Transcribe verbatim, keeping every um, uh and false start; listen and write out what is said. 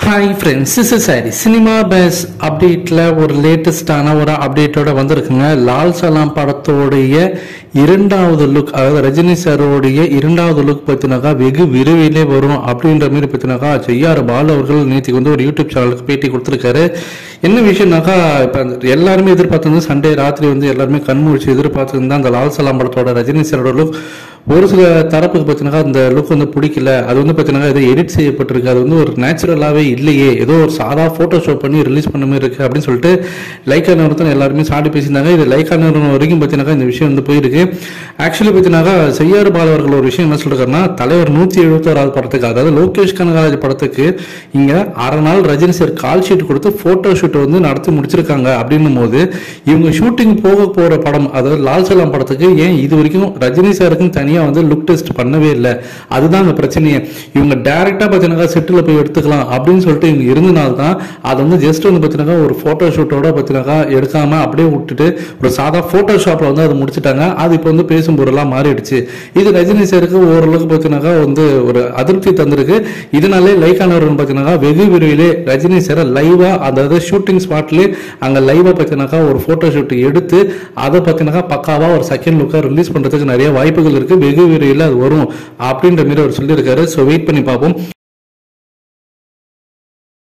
Hi friends, this is Hari. Cinemabuz updateல ஒரு லேட்டஸ்டான ஒரு அப்டேட்டோட வந்திருக்குங்க. லால் சலாம் படத்தோடைய இரண்டாவது லுக், அதாவது ரஜினி சாரோடைய இரண்டாவது லுக் பத்தினாக்கா வெகு விரைவிலே வரும் அப்படின்ற மாதிரி பத்தினாக்கா செய்யார் பாலு அவர்கள் நேற்றுக்கு வந்து ஒரு யூடியூப் சேனலுக்கு பேட்டி கொடுத்துருக்காரு. என்ன விஷயம்னாக்கா இப்போ எல்லாருமே எதிர்பார்த்து சண்டே ராத்திரி வந்து எல்லாருமே கண்மூழ்ச்சி எதிர்பார்த்துருந்தா அந்த லால் சலாம் படத்தோட ரஜினி சாரோட லுக் ஒரு சில தரப்புக்கு பார்த்தீங்கன்னா அந்த லுக் வந்து பிடிக்கல. அது வந்து பார்த்தீங்கன்னா ஏதோ எடிட் செய்யப்பட்டிருக்கு, அது வந்து ஒரு நேச்சுரலாகவே இல்லையே, ஏதோ ஒரு சாதா ஃபோட்டோஷாப் பண்ணி ரிலீஸ் பண்ண மாதிரி இருக்குது அப்படின்னு சொல்லிட்டு லைக்கா நிறுவனத்தை எல்லாருமே சாடி பேசியிருந்தாங்க. இது லைக்கா நிறுவனம் வரைக்கும் பார்த்தீங்கன்னா இந்த விஷயம் வந்து போயிருக்கு. ஆக்சுவலி பார்த்தீங்கன்னா செய்யார் பாலு அவர்கள் ஒரு விஷயம் என்ன சொல்லிருக்காருன்னா, தலைவர் நூற்றி எழுபத்தோராவது படத்துக்கு, அதாவது லோகேஷ் கனகராஜ் படத்துக்கு இங்கே அரை நாள் ரஜினி சார் கால் ஷீட் கொடுத்து ஃபோட்டோ ஷூட் வந்து நடத்தி முடிச்சிருக்காங்க. அப்படின்னும் போது இவங்க ஷூட்டிங் போக போகிற படம், அதாவது லால் சலாம் படத்துக்கு ஏன் இது வரைக்கும் ரஜினி சாருக்கும் தனியாக வந்து லுக் டெஸ்ட் பண்ணவே இல்லை. அதுதான் அந்த பிரச்சனையே. இவங்க டைரக்டா பார்த்தீங்கன்னா செட்டில் போய் எடுத்துக்கலாம் அப்படின்னு சொல்லிட்டு இவங்க இருந்தனால்தான் அதை வந்து ஜஸ்ட் வந்து பார்த்தீங்கன்னா ஒரு போட்டோ ஷூட்டோட பார்த்தீங்கன்னா எடுக்காம அப்படியே விட்டுட்டு ஒரு சாதா போட்டோஷாப்ல வந்து அதை முடிச்சுட்டாங்க. அது இப்போ வந்து பேசும் பொருளாக மாறிடுச்சு. இது ரஜினி சாருக்கு ஓரளவுக்கு பார்த்தீங்கன்னா வந்து ஒரு அதிருப்தி தந்திருக்கு. இதனாலே லைக்கானவர்கள் பார்த்தீங்கன்னா வெகு விரைவிலே ரஜினி சாரை லைவா, அதாவது ஷூட்டிங் ஸ்பாட்லேயே அங்கே லைவா பார்த்தீங்கன்னா ஒரு போட்டோ ஷூட் எடுத்து அதை பார்த்தீங்கன்னா பக்காவா ஒரு செகண்ட் லுக்கா ரிலீஸ் பண்றதுக்கு நிறைய வாய்ப்புகள் இருக்கு. வெகு விரைவில் அது வரும் அப்படின்ற மாதிரி அவர் சொல்லியிருக்காரு. ஸோ வெயிட் பண்ணி பார்ப்போம்.